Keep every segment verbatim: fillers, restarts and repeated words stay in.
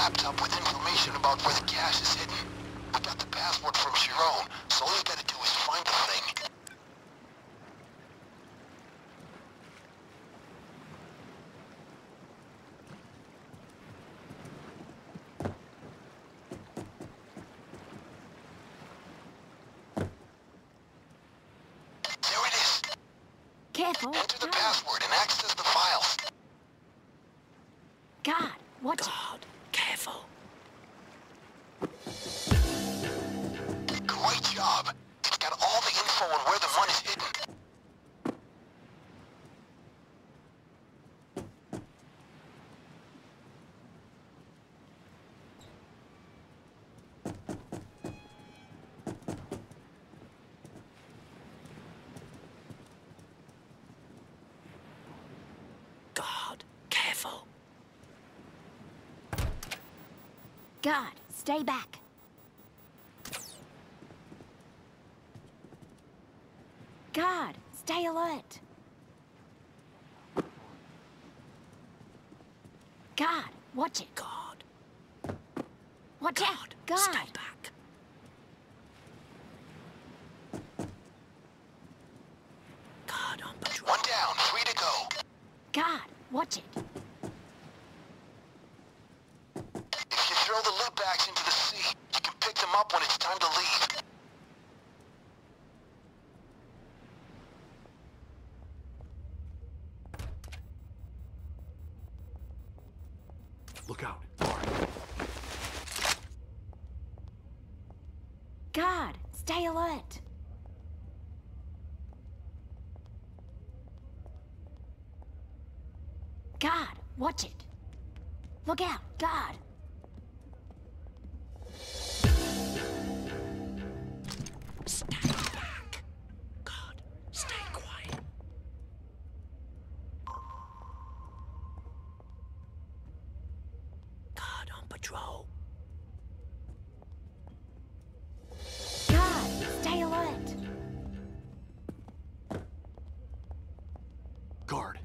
laptop with information about where the cash is hidden. We got the password from Chiron, so all you gotta do is find the thing. There it is. Careful. Enter the password and access the files. God, watch God, careful. Great job. It's got all the info on where the money's hidden. God, careful. God, stay back. God, stay alert. God, watch it. God, Watch God, out. God. stay back. God on patrol. One down, free to go. God, watch it. If you throw the loot bags into the sea, you can pick them up when it's time to leave. Look out. God, stay alert. God, watch it. Look out, God. Stay back. God, stay quiet. God on patrol. God, stay alert. Guard.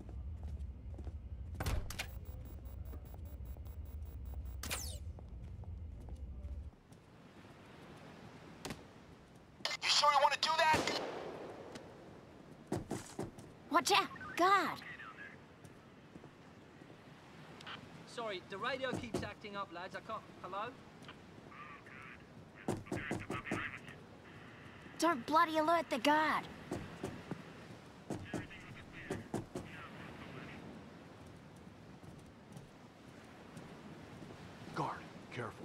You sure you want to do that? Watch out, God. Sorry, the radio keeps acting up, lads. I can't... Hello? Don't bloody alert the guard. Guard. Careful.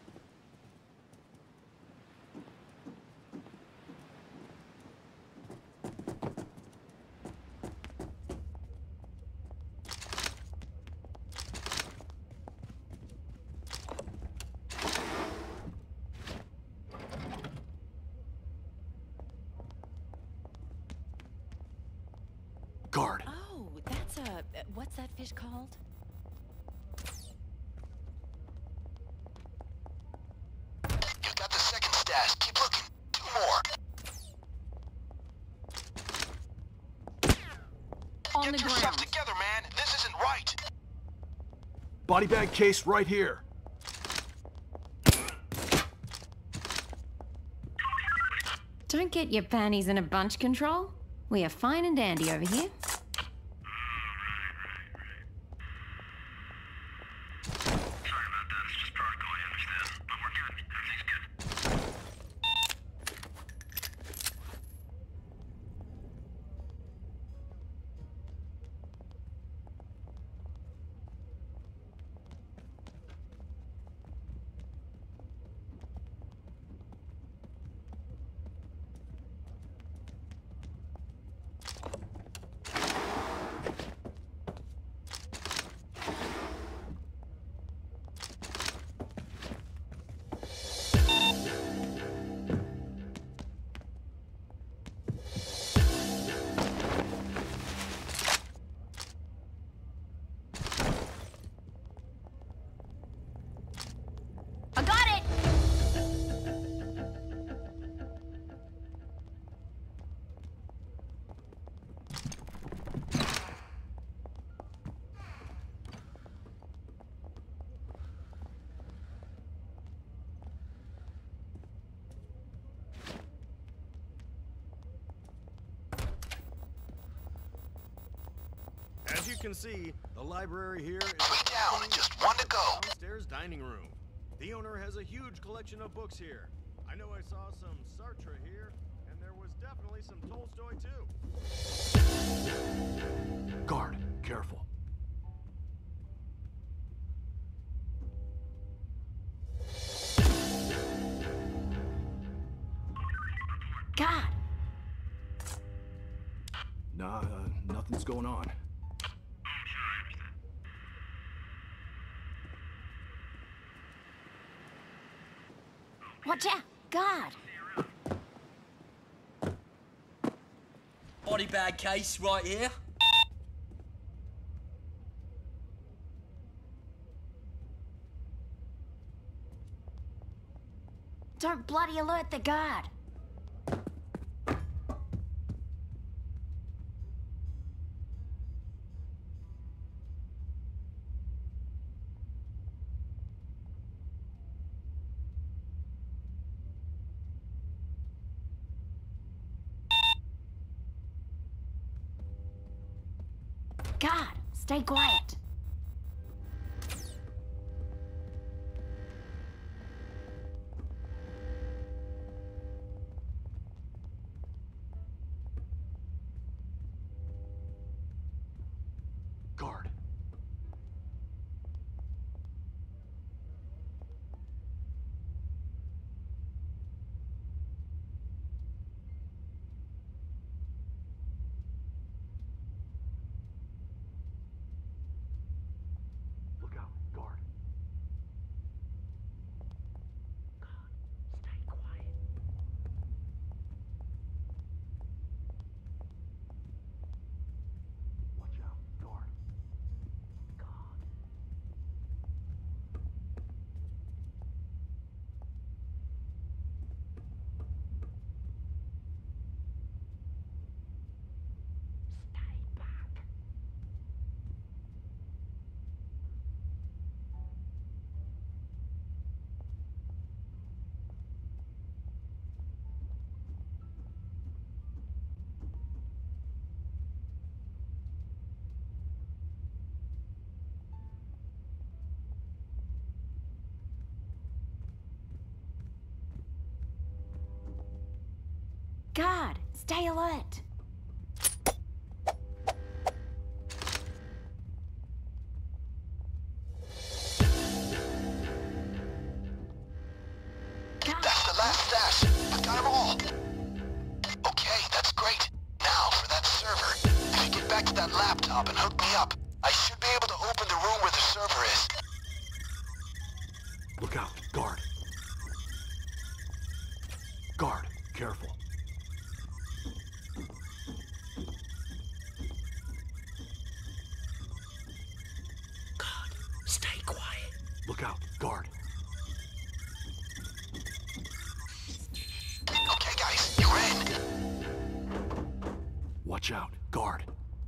Guard. Oh, that's a... what's that fish called? You got the second stash. Keep looking. Two more. On Get the yourself ground. together, man. This isn't right. Body bag case right here. Don't get your panties in a bunch, Control. We are fine and dandy over here. can see, the library here is Three down and just one to go. downstairs dining room. The owner has a huge collection of books here. I know I saw some Sartre here, and there was definitely some Tolstoy too. Guard, careful. God! Nah, uh, nothing's going on. Watch out! God! Body bag case right here. Don't bloody alert the guard! God, stay quiet. Guard. Look out, guard. Stay quiet. Watch out, guard. Stay back. God, stay alert. God, That's the last stash. I've got them all. Okay, that's great. Now for that server. If you get back to that laptop and hook me up, I should be able to open the room where the server is. Look out, guard. Guard, careful. God, stay quiet. Look out, guard. Okay, guys, you're in. Watch out, guard.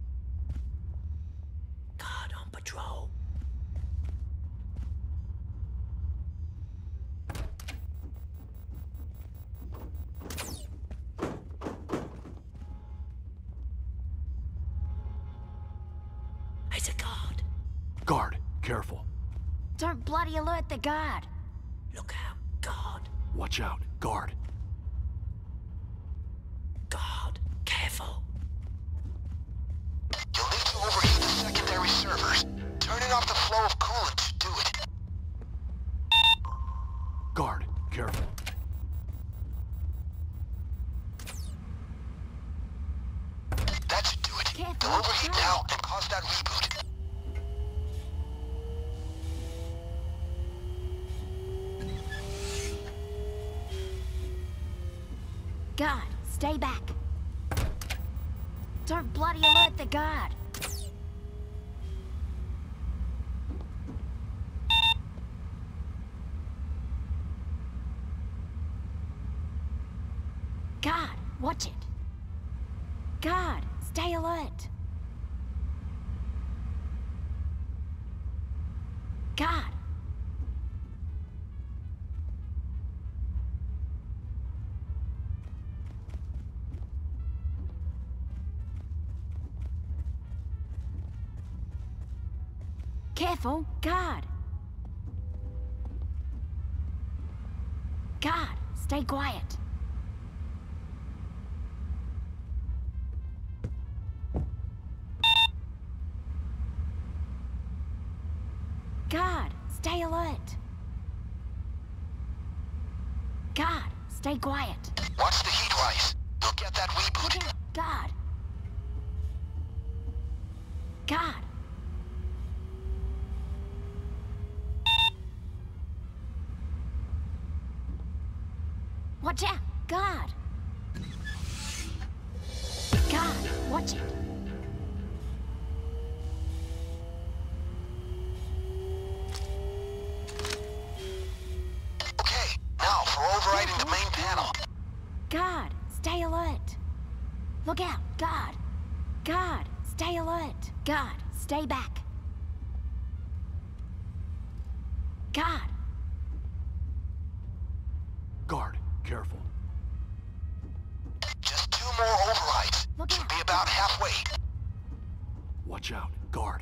God on patrol. It's a guard. Guard, careful. don't bloody alert the guard. Look out, guard. Watch out, guard. Guard, careful. You'll need to overheat the secondary servers. Turning off the flow of coolant should do it. Guard, careful. That should do it. Careful, They'll overheat careful. now and cause that reboot. Guard, stay back. Don't bloody alert the guard. Guard, watch it. Guard, stay alert. Guard. Careful, guard. Guard, stay quiet. Guard, stay alert. Guard, stay quiet. Watch the heat rise. You'll get that reboot. Guard. Guard. Watch out! Guard! Guard! Watch it! Okay, now for overriding the main panel. Guard! Stay alert! Look out! Guard! Guard! Stay alert! Guard! Stay back! Guard! Guard, careful. Just two more overrides. Look Should out. be about halfway. Watch out, guard.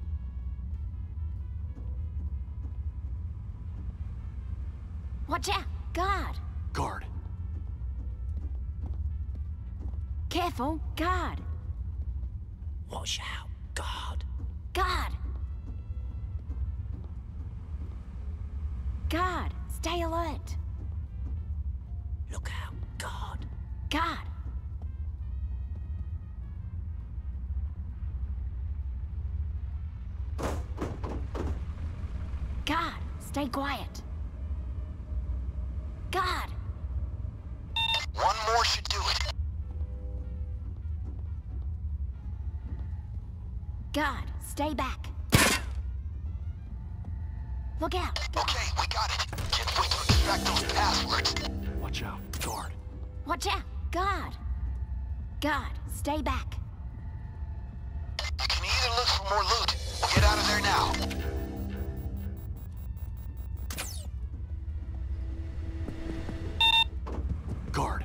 Watch out! Guard! Guard. Careful! Guard! Watch out, guard. Guard! Guard! Stay alert! Look out, guard. Guard! Guard! Stay quiet! Guard! One more should do it. Guard! Stay back! Look out! Okay, we got it. Can't wait to extract those passwords. Watch out, guard. Watch out! Guard! Guard! Stay back! You can either look for more loot or get out of there now. Guard.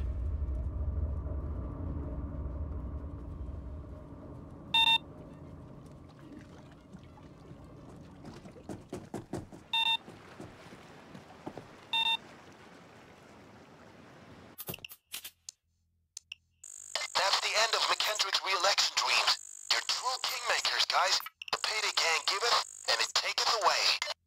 That's the end of McKendrick's re-election dreams. You're true kingmakers, guys. The payday can't give it, and it taketh away.